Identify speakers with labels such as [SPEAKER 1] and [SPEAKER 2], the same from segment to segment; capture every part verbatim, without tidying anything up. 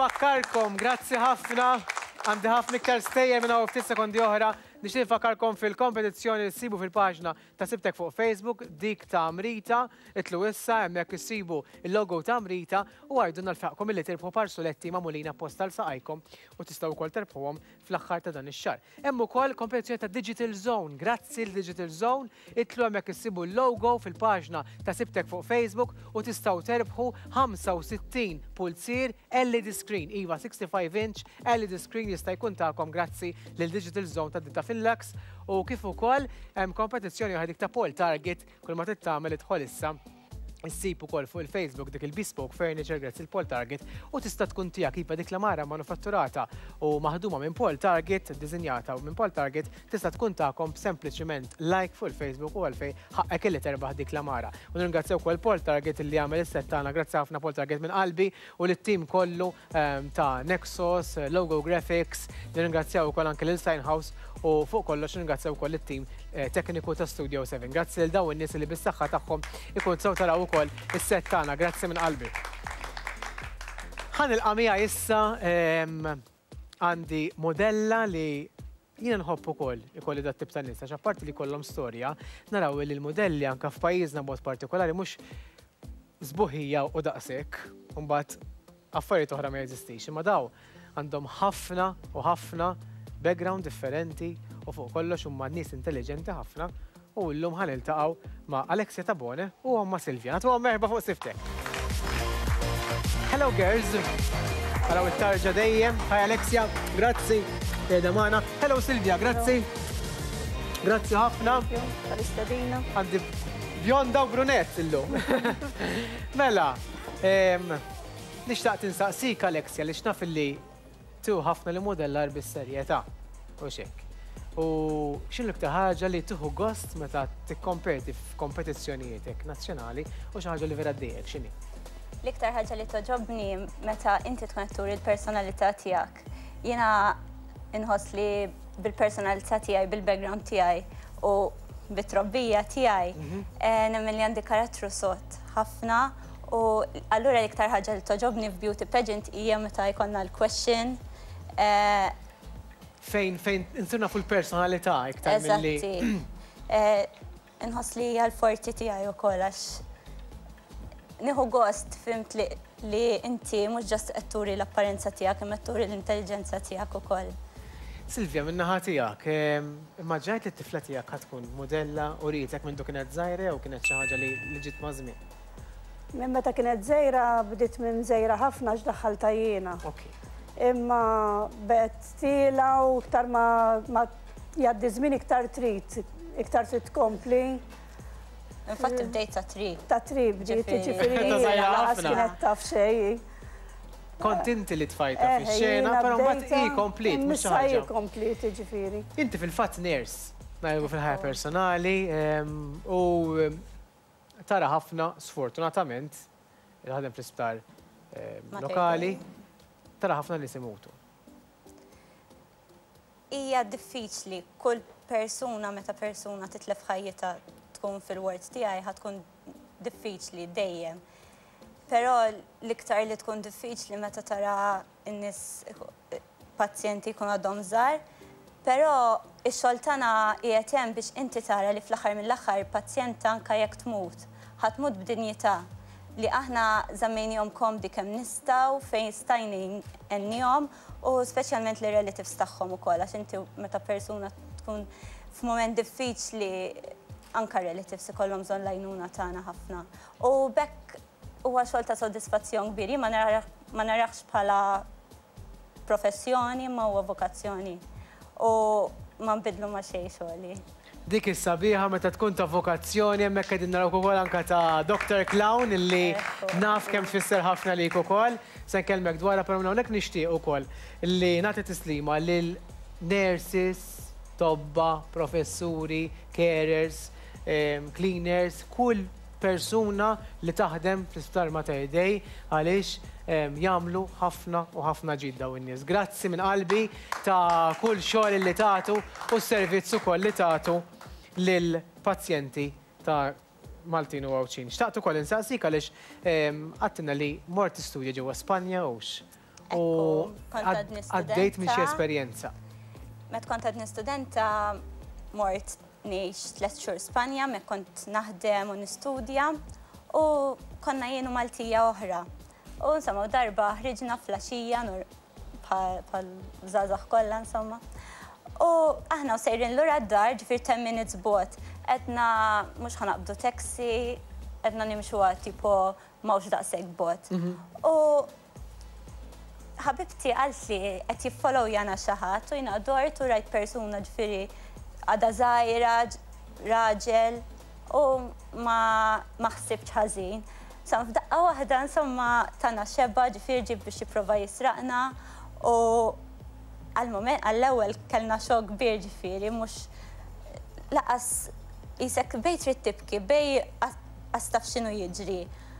[SPEAKER 1] nfakkarkom, grazzi ħafna. Għandi ħafna iktar stejjer minn hawn ftit sekondi oħra. Nixtieq nfakkarkom fil-kompetizzjoni li ssibu fil-paġna ta' Sibtek fuq Facebook, dik ta' Amrita, itlu issa hemmhekk issibu il-logo ta' Amrita u għajdunna l-faqkom illi tirbħu parsoletti magħmulina apposta l saqajkom u tistgħu wkoll terbħuhom fl-aħħar ta' dan ix-xahar. Hemm ukoll kompetizzjoni ta' Digital Zone. Grazzi l-Digital Zone, itlu hemmhekk issibu l-logo fil-paġna ta' Sibtek fuq Facebook u tistgħu terbħu ħamsa u sittin pulzier L E D screen, iva sixty-five inch L E D screen jista' jkun tagħkom grazzi lill-Digital Zone ta' ditta fil-Lux u kif ukoll hemm kompetizzjoni dik ta' Paul Target kull ma tittamel idħol issa issib ukoll fuq il-Facebook dik il-Bespoke Furniture grazzi il-Paul Target u tista' tkun tiegħek iva dik l-amara manufatturata u maħduma minn Paul Target, ddiżinjata u minn Paul Target tista' tkun tagħkom sempliċement like fuq il-Facebook u għalfejn ħaqqek illi terbaħ dik l-amara. U nirringrazzjaw ukoll Paul Target illi għamel is-set tagħna, grazzi ħafna Paul Target minn qalbi u lit-tim kollu ta' Nexus, Logo Graphics, nirringrazzjaw ukoll anke lil Steinhouse u fuq kollox nirringrazzjaw ukoll it-tim tekniku ta' Studio seven. Grazzi lil dawn in-nies li bis-saħħa tagħhom ikun sew taraw ukoll is-set tagħna, grazzi minn qalbi. Ħanilqa' miegħi issa għandi modella li jiena nħobb ukoll ikolli dat tip ta' nies għax apparti li jkollhom storja, naraw li l-modelli anke f'pajjiżna b'mod partikolari mhux żbuħija u daqshekk, u mbagħad affarijiet oħra ma jeżistix, imma daw għandhom ħafna u ħafna background differenti u fuq kollox huma nies intelligenti ħafna u llum ħaniltaqgħu ma' Alexia Tabone u ma' Sylvia. Nagħtuhom merħba fuq Sibtek. Hello girls. Araw it-tarġa dejjem. Hi Alexia, grazzi. Qiegħda magħna. Hello Sylvia, grazzi. Grazzi ħafna.
[SPEAKER 2] Tal-istedina.
[SPEAKER 1] Għandi bjonda u brunett illum. Mela, nixtaq tinsaqsik Alexia li xnaf illi tu ħafna li modellar bis-serjetà u xek. U x'in l-iktar ħaġa li tieħu gost meta tikkompeti f'kompetizzjonijiet nazzjonali u xi ħaġa li vera ddejjek x'inhi?
[SPEAKER 2] L-iktar ħaġa li toġobni meta inti tkun qed turi l-personalità tiegħek. Jiena inħoss li bil-personalità tiegħi, bil-background tiegħi u bit-trobbija tiegħi nemmen li għandi karattru sod ħafna u allura l-iktar ħaġa li toġobni f'beauty pageant hija meta jkollna l-question.
[SPEAKER 1] Fejn, fejn, insirna fuq il-personalità iktar milli.
[SPEAKER 2] Eżatti. Inħoss li hija l-forti tiegħi wkoll għax nieħu gost fimt li inti mhux ġast qed turi l-apparenza tiegħek imma turi l-intelligenza tiegħek ukoll.
[SPEAKER 1] Silvia, min-naħa tiegħek, immaġġajt li t-tifla tiegħek ħad tkun modella u rietek minn kienet żgħira jew kienet xi ħaġa li ġiet ma' żmien?
[SPEAKER 3] Minn meta kienet żgħira bdiet minn żgħira ħafna x'daħħalta jiena. Imma bet tila u iktar ma jgħaddi żmien iktar trid, iktar trid tkompli.
[SPEAKER 2] Infatti bdejt ta' tri.
[SPEAKER 3] Ta' tri bdiet ġifieri laqas kienet taf xejn.
[SPEAKER 1] Kont inti li tfajta fix-xena, però mbagħad hi komplit mhux xi ħaġa.
[SPEAKER 3] komplit ġifieri.
[SPEAKER 1] Inti fil-fatt nurse, ngħidu fil-ħajja personali u tara ħafna sfortunatament il-ħadem fl-isptar lokali. Tara ħafna li simutu.
[SPEAKER 2] Hija diffiċli kull persuna meta persuna titlef ħajjita tkun fil-ward tiegħi ħad tkun diffiċli dejjem. Però l-iktar li tkun diffiċli meta tara n-nies pazjenti jkunu għadhom żgħar, però x-xogħol tagħna qiegħed hemm biex inti tara li fl-aħħar mill-aħħar pazjent anke jekk tmut, ħadd tmut b'dinjità. Li aħna żammejnihom komdi kemm nistgħu fejn stajni nnihom u speċjalment li relatives tagħhom ukoll għax inti meta persuna tkun f'mument diffiċli anke relatives ikollhom bżonn l-għajnuna tagħna ħafna. U bekk huwa xogħol ta' sodisfazzjon kbir, ma naraħx bħala professjoni ma huwa vokazzjoni u ma nbidlu ma xejn xogħli.
[SPEAKER 1] Dik is-sabiħa meta tkun ta' vokazzjoni hemmhekk qegħdin naraw ukoll anke ta' Doctor Clown illi naf kemm tfisser ħafna lik ukoll. Se nkellmek dwarha però minn hawnhekk nixtieq ukoll illi nagħti tislima lil nurses, tobba, professuri, carers, cleaners, kull persuna li taħdem fl-isptar Matej Dej għaliex jagħmlu ħafna u ħafna ġidda u n-nies. Grazzi minn qalbi ta' kull xogħol li tagħtu u s-servizz ukoll li tagħtu lill-pazjenti ta' Maltin u Għawċin. Xtaqt ukoll insaqsik għaliex għattina li mort istudja ġewwa Spanja ux. U għaddejt minn xi esperjenza.
[SPEAKER 2] Met kont għadni studenta mort ngħix tliet xhur Spanja, mek kont naħdem u nistudja u konna jien u Maltija oħra. U insomma darba ħriġna flaxija bħal żgħażagħ kollha insomma. U aħna sejrin lura d-dar ġifier ten minutes bot. Qedna mhux ħanaqbdu taxi, qedna nimxu tipo m'hawnx daqshekk bot. U ħabibti qalt li qed jiffollow jana xi ħadd u jiena dort u rajt persuna ġifieri għadha żgħira, raġel u ma ħsibx ħażin. Insomma f'daqqa waħda insomma tana xebba ġifieri ġib biex jipprova jisraqna u għall-moment għall-ewwel kellna xokk kbir ġifieri mhux laqas isek bej trid tibki bej għastaf x'inhu jiġri.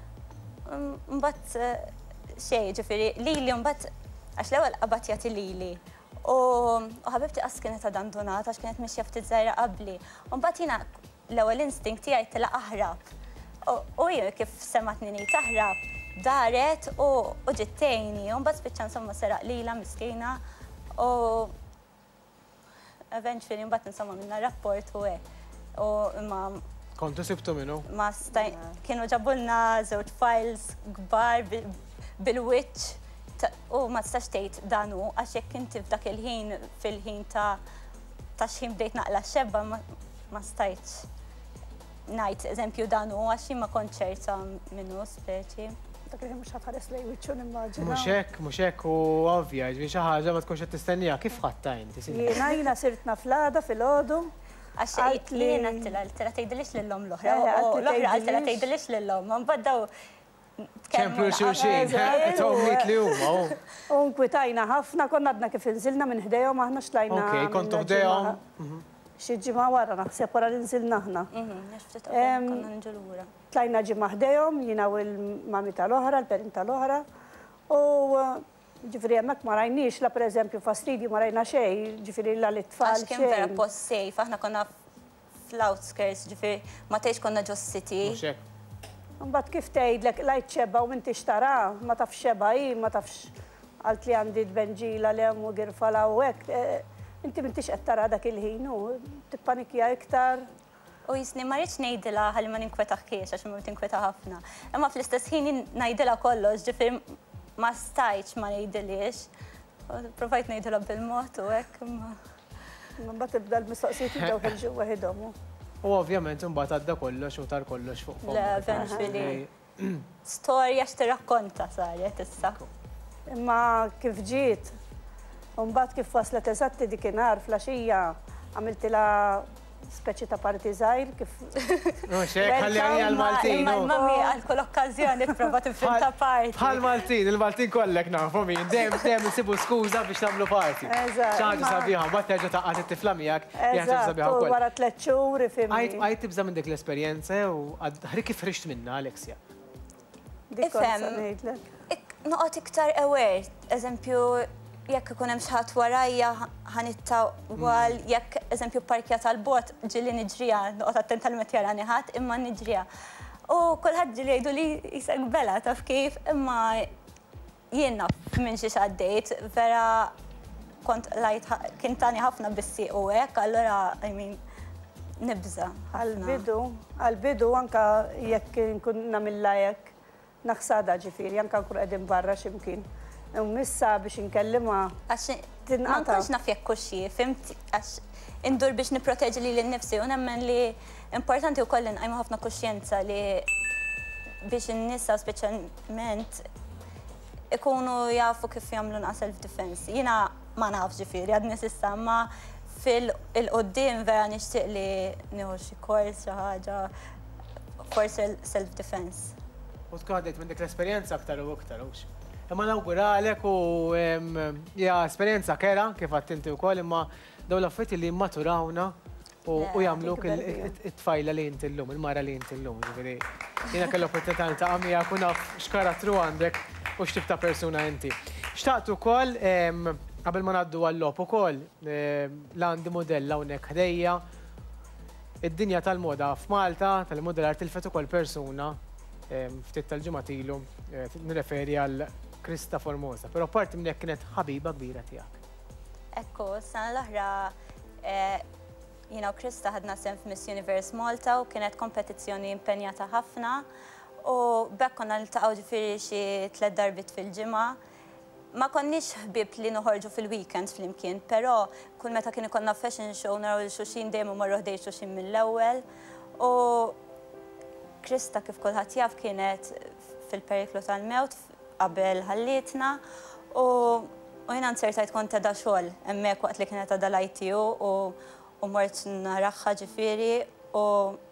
[SPEAKER 2] Mbagħad xejn ġifieri lili mbagħad għax l-ewwel qabad jagħti lili. U ħabibti qas kienet abbandonata għax kienet mixja ftit żgħira qabli. U mbagħad jiena l-ewwel instinkt tiegħi tila aħrab. U jien kif sematni ngħid aħrab daret u ġittejni. U mbagħad spiċċa insomma seraq lilha miskina u eventually mbagħad insomma minna rapport u hekk. U imma
[SPEAKER 1] kontu sibtu minnu?
[SPEAKER 2] Ma staj kienu ġabulna żewġ files kbar bil-wiċċ u ma tistax tgħid danu għax jekk inti f'dak il-ħin fil-ħin ta' ta' x'ħin bdejt naqla xebba ma stajtx ngħid eżempju danu għax jien ma kontx ċerta minnu speċi.
[SPEAKER 3] Dak li mhux ħatħares lejn wiċċu nimmaġina.
[SPEAKER 1] Mhux hekk, mhux hekk u ovvja, ġifieri xi ħaġa ma tkunx qed tistennija, kif ħadta inti?
[SPEAKER 3] Jiena jiena sirtna fl-għada fil-għodu.
[SPEAKER 2] Għax qed li jiena tila tgħidilix lil-lhom l-oħra u l-oħra qalt tila tgħidilix lil-hom, ma mbagħad daw
[SPEAKER 1] ċemplu xulxin, tgħid li huma.
[SPEAKER 3] U nkwitajna ħafna, konna għadna kif inżilna minn ħdejhom aħna xtlajna.
[SPEAKER 1] Okej, kontu ħdejhom.
[SPEAKER 3] Xi ġimgħa wara naħseb wara li nżilna aħna.
[SPEAKER 2] Konna nġu lura.
[SPEAKER 3] Tlajna ġimgħa ħdejhom jiena u l-mami tal-oħra, l-parent tal-oħra. U ġifieri hemmhekk ma rajniex la pereżempju fastidju ma rajna xejn, ġifieri la l-tfal
[SPEAKER 2] xejn. Għax kien vera post safe, aħna konna fl-outskirts, ġifieri ma tgħidx konna ġo city.
[SPEAKER 3] Mbagħad kif tgħidlek lajt xebba u minti xtara, ma tafx xebba hi, ma tafx qalt li għandi dbenġila lem u girfala u hekk. Inti m'intix qed tara dak il-ħin u tippanikja iktar.
[SPEAKER 2] U jisni ma rridx ngħidilha ħalli ma ninkwetaħkiex għax ma tinkweta ħafna. Imma fl-istess ħin ngħidilha kollox, ġifieri ma stajtx ma ngħidilix. Provajt ngħidilha bil-mod u hekk imma.
[SPEAKER 3] Mbagħad tibda l-mistoqsijiet jibdew ħelġu waħedhom.
[SPEAKER 1] U ovvjament imbagħad għadda kollox u tar kollox fuq fuq.
[SPEAKER 2] Le, eventually. Storja x'tirrakkonta saret issa.
[SPEAKER 3] Imma kif ġiet, u mbagħad kif waslet eżatti dikinhar flaxija għamiltilha speċi ta' parti żgħir kif.
[SPEAKER 1] Mhux hekk ħalli għall-Maltin.
[SPEAKER 2] Imma l-mami għal kull okkażjoni prova tiffinta parti.
[SPEAKER 1] Bħal-Maltin, il-Maltin kollek nafu min, dejjem dejjem isibu skuża biex nagħmlu parti.
[SPEAKER 3] Eżatt.
[SPEAKER 1] Ċaġa sabiħa, mbagħad terġa' taqgħod it-tifla miegħek, jaħseb sabiħa
[SPEAKER 3] Eżatt,
[SPEAKER 1] wkoll.
[SPEAKER 3] wara tliet xhur ifhimni.
[SPEAKER 1] Għajt tibża minn dik l-esperjenza u ħri kif ħriġt minnha Alexia.
[SPEAKER 3] Dik kont se ngħidlek.
[SPEAKER 2] Noqgħod iktar aware, eżempju jekk ikun hemm xi ħadd warajja ħanitta wal jekk eżempju parkja tal-bot ġieli niġriha, noqgħod attent tal-met jarani ħadd imma niġriha. U kulħadd ġieli jgħidu li jisek bela taf kif imma jien naf minn xi għaddejt vera kont lajt kien tani ħafna bissieq u hekk, allura I mean nibża.
[SPEAKER 3] Għal-bidu, għal-bidu anka jekk nkun nagħmilha hekk naħsada ġifieri anke nkun qegħdin barra x'imkien. Missa biex nkellimha
[SPEAKER 2] tinqata. Ma nkunx naf jekk kuxi, fimt għax indur biex nipproteġi li l-nifsi u nemmen li importanti wkoll inqajmu ħafna kuxjenza li biex in-nisa speċjalment ikunu jafu kif jagħmlu naqas self-defense. Jiena ma nafx ġifieri għadni s'issa ma fil-qoddim vera nixtieq li nieħu xi kors xi ħaġa forsi self-defense.
[SPEAKER 1] U tkun minn dik l-esperjenza aktar u aktar hux. Imma nawguralek u hija esperjenza kera kif għadt inti wkoll imma dawn l-affarijiet li maturawna u jagħmluk it-tfajla li inti llum, il-mara li inti llum. Jiena kelli opportunità niltaqa' miegħek u naf x'karattru għandek u x'tip ta' persuna inti. Xtaqt ukoll qabel ma ngħaddu għall-logħob ukoll l-għandi modell hawnhekk ħdejja. Id-dinja tal-moda f'Malta tal-modellar tilfet ukoll persuna ftit tal-ġimgħat ilu nirreferi għal Krista Formosa, però parti minn hekk kienet ħabiba kbira tiegħek.
[SPEAKER 2] Ekku, s-sena l-oħra jiena u Krista ħadna sem f'Miss Universe Malta u kienet kompetizzjoni impenjata ħafna u bekk konna niltaqgħu ġifieri xi tliet darbit fil-ġimgħa. Ma konniex ħbieb li noħorġu fil-weekend flimkien, però kull meta kien ikollna fashion show naraw li xulxin dejjem marru ħdej xulxin mill-ewwel. U Krista kif kulħadd jaf kienet fil-periklu tal-mewt qabel ħallietna u jiena nsertajt kont edha xogħol hemmhekk waqt li kienet għadha l-I T U u mort naraħħa ġifieri u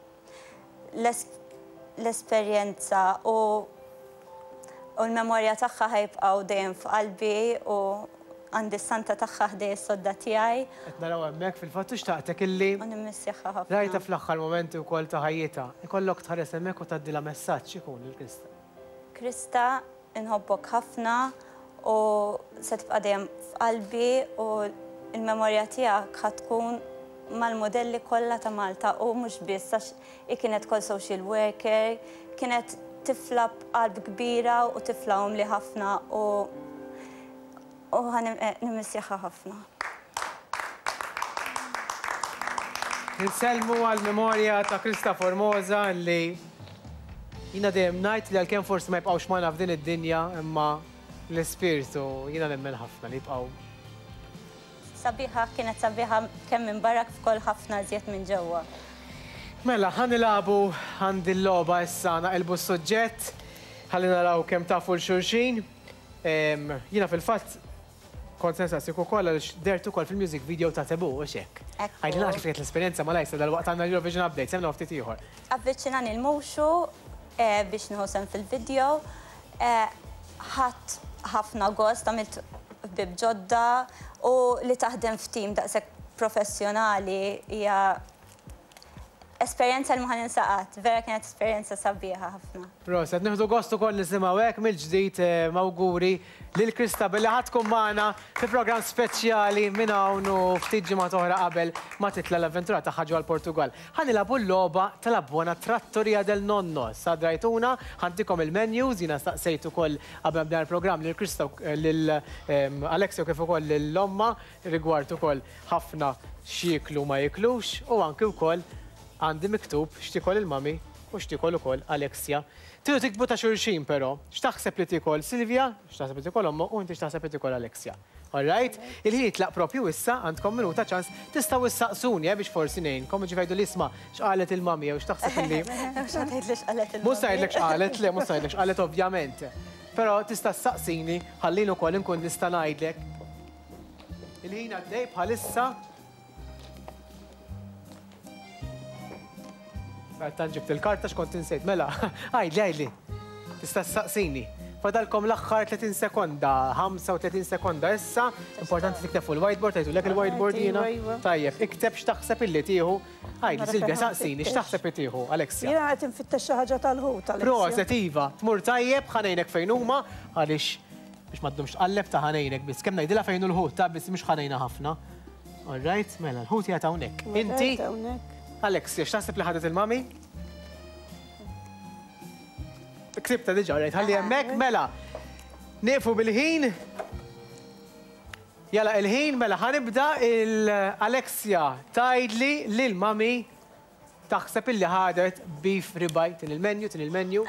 [SPEAKER 2] l-esperjenza u U l-memorja tagħha ħajbqgħu dejjem f'qalbi u għandi s-santa tagħha ħdej is-sodda tiegħi.
[SPEAKER 1] Qed naraw hemmhekk fil-fatt xtaqtek illi
[SPEAKER 2] U nimmissieħħa ħafna.
[SPEAKER 1] rajta fl-aħħar momenti wkoll ta' ħajjitha. Ikollok tħares hemmhekk u tgħaddilha messaġġ ikun il-Krista.
[SPEAKER 2] Krista, inħobbok ħafna u se tibqa' dejjem f'qalbi u l-memorja tiegħek ħadd tkun mal-modelli kollha ta' Malta u mhux biss għax hi kienet kol social worker, kienet tifla b'qalb kbira u tifla umli ħafna u u nimmissieħħa ħafna.
[SPEAKER 1] Nselmu għal-memorja ta' Krista Formosa li jina dejjem ngħid li għalkemm forsi ma jibqgħux magħna f'din id-dinja imma l-ispirtu jiena nemmen ħafna li jibqgħu.
[SPEAKER 2] Sabiħa kienet sabiħa kemm minn barra kif ukoll ħafna żjed minn ġewwa.
[SPEAKER 1] Mela, ħan nilabu għandi l-loba issa naqilbu s-suġġett, ħalli naraw kemm tafu l-xulxin. Jiena fil-fatt kont sensasik ukoll għaliex dert ukoll fil-music video ta' Tabone u x'hekk. Għajdilna kif kienet l-esperjenza ma' Alexia dal-waqt għandna Eurovision Update, semna ftit ieħor.
[SPEAKER 2] Avviċinani l-mowxu biex nħossem fil-video. Ħadd ħafna gost għamilt bib ġodda u li taħdem f'tim daqshekk professjonali hija esperjenza li ma ninsaqat, vera kienet esperjenza sabiħa ħafna.
[SPEAKER 1] Proset, nieħdu gostu koll nisimgħu hekk mill-ġdid mawguri lil Krista billi ħadd tkun magħna fi programm speċjali minn hawn u ftit ġimgħat oħra qabel ma titla l-avventura tagħha ġewwa l-Portugal. Ħanilagħbu l-logħba tal-abbona Trattoria del Nonno. Sadrajtuna ħantikom il-menus, jiena staqsejt ukoll qabel bdew il-programm lil Krista lil Alexia kif ukoll lill-omma rigward ukoll ħafna x'jieklu ma jiklux u anke wkoll għandi miktub x'tikol il-mami u x'tikol ukoll Alexia. Tidu tikbu ta' xulxin però, x'taħseb li tikol Sylvia, x'taħseb li tikol omma u inti x'taħseb li tikol Alexia. All right? Il-ħin jitlaq propju issa għandkom minuta ċans tistgħu issaqsuni biex forsi ngħinkom ġifejdu l-isma' x'qalet il-mami jew x'taħseb illi. Mhux ngħidlek x'qalet, le mhux ngħidlek x'qalet ovvjament. Però tista' ssaqsini ħallin ukoll inkun nista' ngħidlek. Il-ħin għaddej bħalissa Għattan ġibt il-karta xkont insejt, mela, għajli, għajli, tista' s-saqsini. Fadalkom l-axħar tletin sekonda, ħamsa u tletin sekonda issa, importanti tikteb fuq il-whiteboard, tajtu lek il-whiteboard jina. Tajjeb, ikteb x'taħseb illi tieħu. Għajli, Silvia, saqsini, x'taħseb tieħu, Alexia.
[SPEAKER 3] Jina għet nfittex xi ħaġa tal-ħut, Alexia.
[SPEAKER 1] Proset, Iva, tmur tajjeb, ħanejnek fejn huma, għaliex biex m'għaddhomx tqalleb ta' ħanejnek biss. Kemm ngħidilha fejn hu l-ħut ta' biss mhux ħanejna ħafna. All right, mela, l-ħut jagħta hawnhekk. Inti Alexia, x'taħseb li ħadet il-mami? Ktibta diġà, rajt, ħalli hemmhekk, mela. Nieqfu bil-ħin. Jala il-ħin, mela ħanibda il-Alexia tgħidli lil mami taħseb illi ħadet beef ribeye tin il-menju, tin il-menju.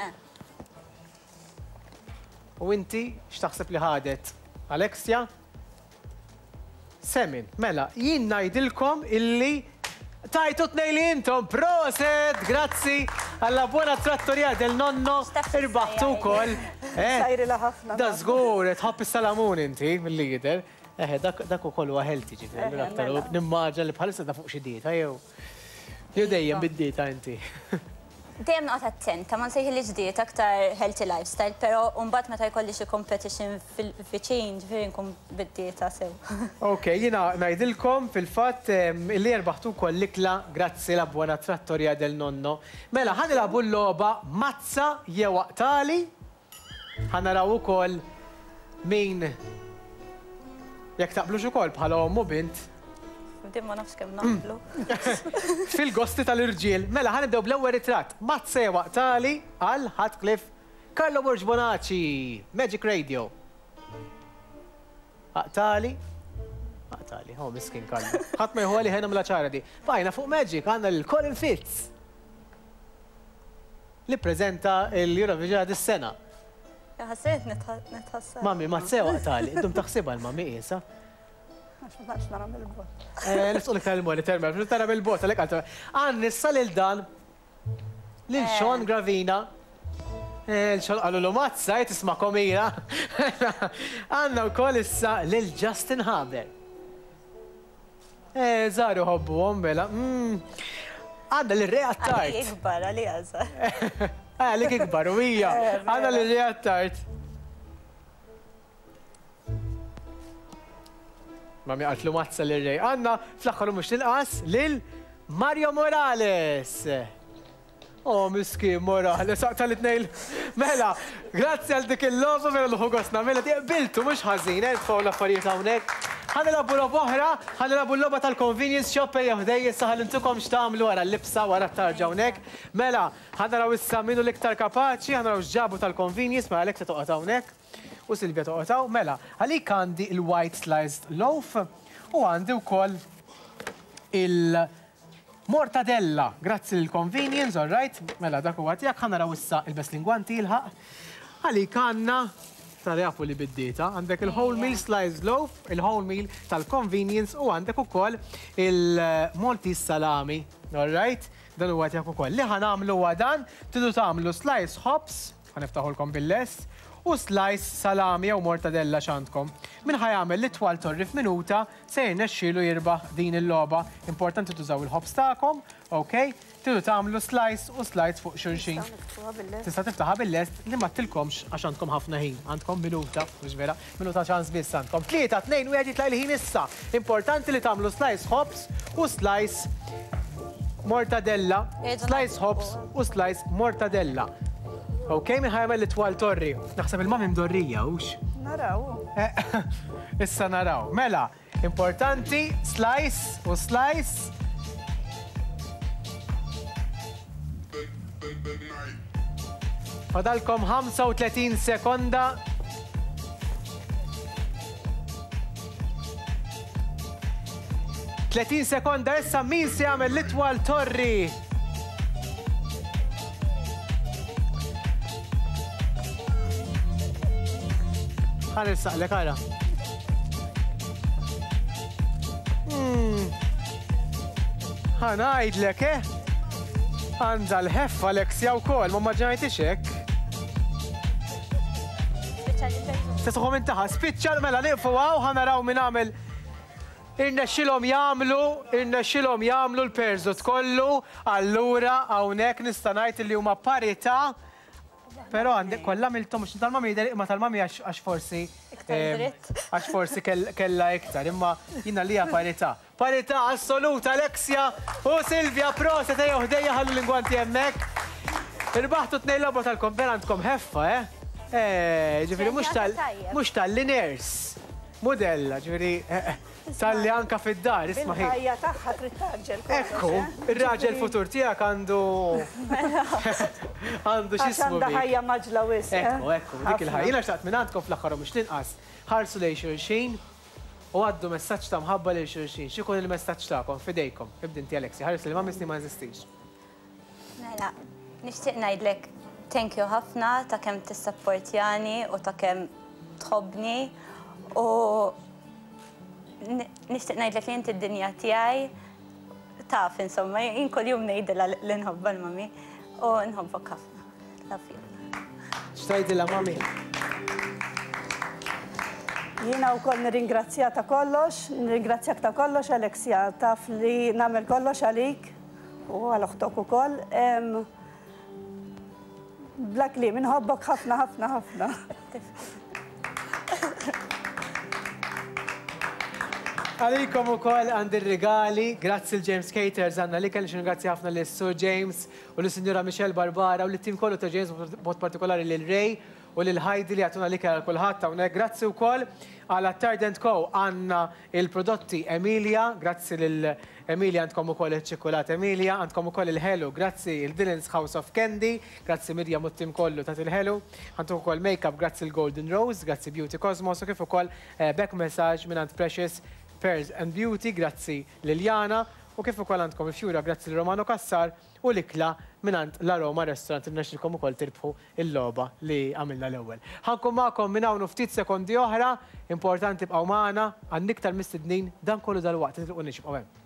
[SPEAKER 1] U inti x'taħseb li ħadet? Alexia? Semin, mela, jien ngħidilkom illi tajtu tnejli intom, proset, grazzi, għalla buona Trattoria del Nonno, irbaħtu kol.
[SPEAKER 3] Sajri laħafna.
[SPEAKER 1] Da zgur, tħobb is-salamun inti, mill-lider. Eh, dak u kollu għahelti ġifir, aktar nimmaġa li bħalissa da fuq xi dieta, jew. Jew dejjem bid-dieta inti.
[SPEAKER 2] Dejjem noqgħod attenta, ma nsejħilix dieta aktar healthy lifestyle, però mbagħad meta jkolli xi competition fil-viċin ġifieri nkun bid-dieta sew. Okej,
[SPEAKER 1] jiena ngħidilkom fil-fatt illi jerbaħtu wkoll l-ikla grazzi la buona Trattoria del Nonno. Mela ħanilagħbu l-logħba mazza jew waqtali. Ħanaraw ukoll min jekk taqblux ukoll bħala omm u bint.
[SPEAKER 2] Dim ma nafx kemm naqblu.
[SPEAKER 1] Fil-gosti tal-irġiel, mela ħanibdew bl-ewwel ritratt. Mazza jew waqtali għal Ħatcliffe Carlo Borg Bonacci, Magic Radio. Aqtali. Aqtali, oh miskin kallu. Ħadd ma jħoli ħena mla ċara di. Bajna fuq Magic għandna lil Colin Fitz. Li prezenta l-Eurovision dis-sena.
[SPEAKER 2] Ħassejt nitħassar.
[SPEAKER 1] Mami, ma tsew Aqtali, idum taħsibha l-mami isa.
[SPEAKER 3] Għax ma nara mill-bot.
[SPEAKER 1] Nisqu li tal-moli, termel, fil tara mill-bot, għalek għalta. Għan nissa lil dan, lil Sean Gravina, l-xol għallu l-mazza, jtisma komira. Għanna u koll issa lil Justin Haber. Zaru hobbu għombela. Għanna l-Rea Tart.
[SPEAKER 2] Għalli ikbar, għalli għazza.
[SPEAKER 1] Għalli ikbar, u hija. Għanna l-Rea Tart. Mami għaltlu mazza l-rej. Għanna fl-axħaru mux nilqas lil Mario Morales. Oh, miski Morales, għaqta l-itnejl. Mela, grazzi għal dik il-loba, mela l-ħugosna, mela tiqbiltu mux ħazin, tfaw l-affarijiet għawnek. ħanilabu l-loba oħra, ħanilabu l-loba tal-convenience shop ejja ħdej, issa ħalintukom xtamlu wara l-libsa wara t-tarġa hawnhekk. Mela, ħanaraw issa minu l-iktar kapaċi, ħanaraw xġabu tal-convenience, mela Alexia toqgħod hawnhekk. U Sylvia toqgħod. Mela, għalik għandi il-white sliced loaf u għandi wkoll il-mortadella. Grazzi l-convenience, all right? Mela, dak huwa tiegħek, ħanaraw issa il-bes lingwanti il-ħaq. Għalik għandna tal-jafu li bid-dieta, għandek il-whole meal sliced loaf, il-whole meal tal-convenience u għandek ukoll il-Maltese salami, all right? Dan huwa tiegħek ukoll. Li ħanamlu huwa dan, tidu tagħmlu slice hops, ħaniftħulkom bil-lest, u slice salami jew mortadella x'għandkom. Min ħajamel li twal torri f'minuta se jirnexxielu jirbaħ din il-logħba. Importanti tużaw il-ħobs tagħkom, okay? Tidu tagħmlu slice u slice fuq xulxin. Tista' tiftaħha bil-lest li ma tilkomx għax għandkom ħafna ħin. Għandkom minuta, mhux vera, minuta ċans biss għandkom. Tlieta, tnejn, wieħed jitla' il-ħin issa. Importanti li tagħmlu slice hops u slice mortadella, slice hops u slice mortadella. Ok, minn ħajmel li twal torri. Naħseb il-mami mdorrija, ux?
[SPEAKER 3] Naraw.
[SPEAKER 1] Issa naraw. Mela, importanti, slice u slice. Fadalkom ħamsa u tletin sekonda. tletin sekonda, issa min se jagħmel li twal torri? ħan il-saqlek, għara. ħan għajdlek, eh? Għanda l-ħef, Alexia u kol, ma maġġajtix hekk. Tisuħom intaħa, spiċċal mela nifu għaw, ħan naraw minn għamil. Irnexxilhom jagħmlu, irnexxilhom jagħmlu l-perżut kollu, allura hawnhekk nista' ngħid li huma parità. Pero għandek kollha miltom mhux tal-mami ma tal-mami għax forsi għax forsi kella iktar, imma jiena li hija parità. Parità assoluta Alexia u Sylvia proset ejja ħdejja ħallu l-ingwanti hemmhekk. Irbaħtu tnejn logħba tal-kompera għandkom ħeffa, eh? Eh, ġifieri mhux tal-liners. Modella, ġifieri tal-li anka fid-dar, isma' ħin.
[SPEAKER 3] Il-ħajja tagħha trid taġġel.
[SPEAKER 1] Ekku, ir-raġel futur tiegħek għandu għandu x'ismu
[SPEAKER 3] għandha ħajja maġla wisq.
[SPEAKER 1] Ekku, ekku, dik il-ħajja. Jiena xtaqt minn għandkom fl-aħħar mhux tinqas ħarsu lejn xulxin u għaddu messaġġ ta' mħabba lil xulxin. X'ikun il-messaġġ tagħkom f'idejkom? Ibdi inti Alexia, ħares li ma misni ma jeżistix.
[SPEAKER 2] Mela, nixtieq ngħidlek thank you ħafna ta' kemm tissapportjani u ta' kemm tħobbni u nishtiq ngħidlek li inti d-dinja tiegħi taf insomma, jien kuljum ngħidilha li nħobba l-mami u nħobbok ħafna. Love you.
[SPEAKER 1] X'tgħidilha mami?
[SPEAKER 3] Jiena wkoll nirringrazzja ta' kollox, nirringrazzjak ta' kollox Alexia, taf li nagħmel kollox għalik u għal uħtok ukoll. Bla kliem, inħobbok ħafna ħafna ħafna.
[SPEAKER 1] Għalikom u koll għand il-regali, grazzi l-James Caters għanna li kelli xingrazzi ħafna l-Sur James u l-Signora Michelle Barbara u l-tim kollu ta' James, bot partikolari l-Ray u l-Heidi li għatuna li kelli kullħat ta' unek. Grazzi u koll għal Tard and Co għanna il-prodotti Emilia, grazzi l Emilia għandkom ukoll iċ-ċikolat Emilia, għandkom ukoll il-Hello, grazzi il-Dylan's House of Candy, grazzi Mirjam u t-tim kollu ta' il-Hello, għandkom ukoll Makeup, grazzi il-Golden Rose, grazzi Beauty Cosmos, u kif ukoll back message minn għand Precious Pearls and Beauty, grazzi Liljana, u kif ukoll għandkom il-Fjura, grazzi l-Romano Kassar, u l-ikla minant l-Aroma Restaurant il-nexilkom ukoll tirbħu il-loba li għamilna l-ewwel. Ħankom magħkom minn hawn ftit sekondi oħra, importanti bqgħu magħna għan iktar mistednin dan kollu dal-waqt, titlqu nixbqgħu hemm.